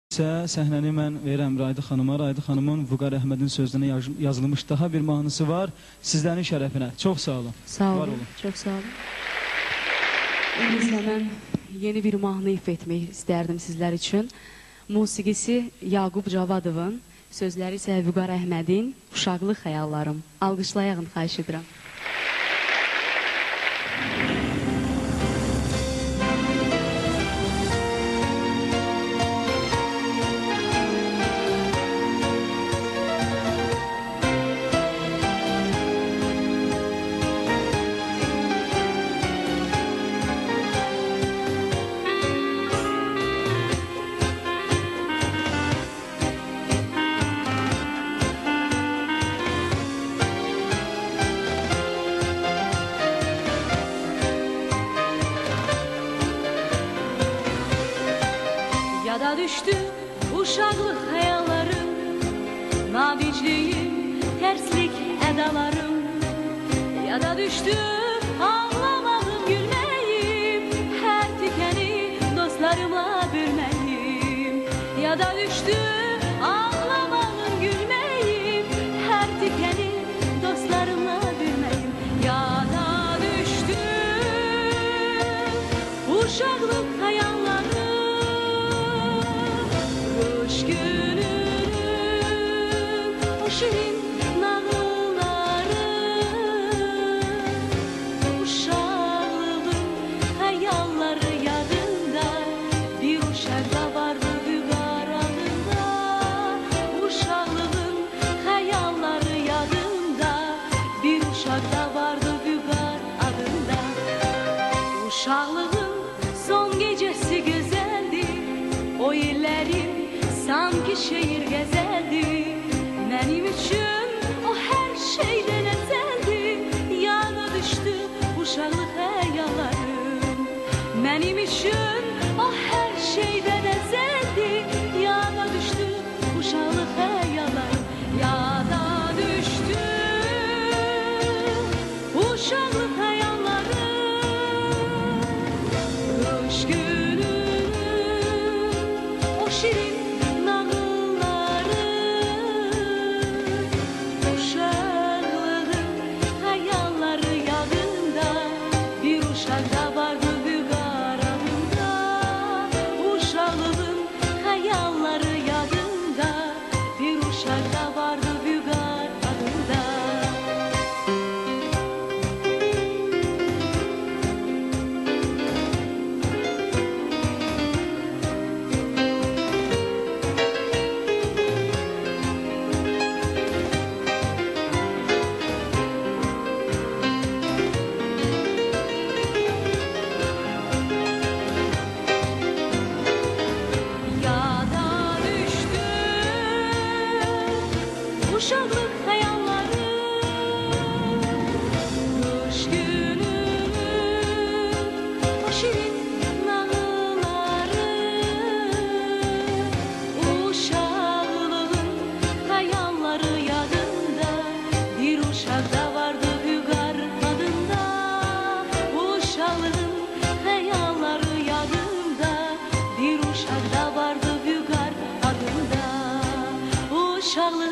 Səhnəni mən verirəm Raydı xanıma. Raydı xanımın Vüqar Əhmədin sözünə yazılmış daha bir mahnısı var. Sizlərin şərəfinə. Çox sağ olun. Sağ olun. Çox sağ olun. İndi isə mən yeni bir mahnı ifa etmək istərdim sizlər üçün. Musiqisi Yaqub Cavadovun, sözləri isə Vüqar Əhmədin Uşaqlıq xəyallarım. Alqışlayağın, xahiş edirəm. Yada düştü uşaqlıq xəyallarım, nabicliyim, tərslik ədalarım. Yada düştü ağlamağım, gülməyim, hər tükəni dostlarımla bölməyim. Yada düştü ağlamağım, gülməyim, hər tükəni dostlarımla bölməyim. Yada düştü uşaqlıq xəyallarım, şirin nağılları, uşağlığın xəyalları yadında. Bir uşaq da vardı Vüqar adında, uşağlığın xəyalları yadında. Bir uşaq da vardı Vüqar adında. Uşaqlığın son gecəsi gözəldi, o illərim sanki şehir gəzəldi. Mənim üçün o hər şeydən əzəldi, yana düşdü uşaqlıq xəyallarım. Mənim üçün o hər şeydən əzəldi, yana düşdü uşaqlıq xəyallarım. Yada düşdü uşaqlıq xəyallarım, qış gününün o şirin uşaqlıq xəyallarım, qış gününün o şirin nağılları. Uşaqlığın xəyalları yadında, bir uşaq da vardı Vüqar adında. Uşaqlığın xəyalları yadında, bir uşaq da vardı Vüqar adında. Uşaqlığın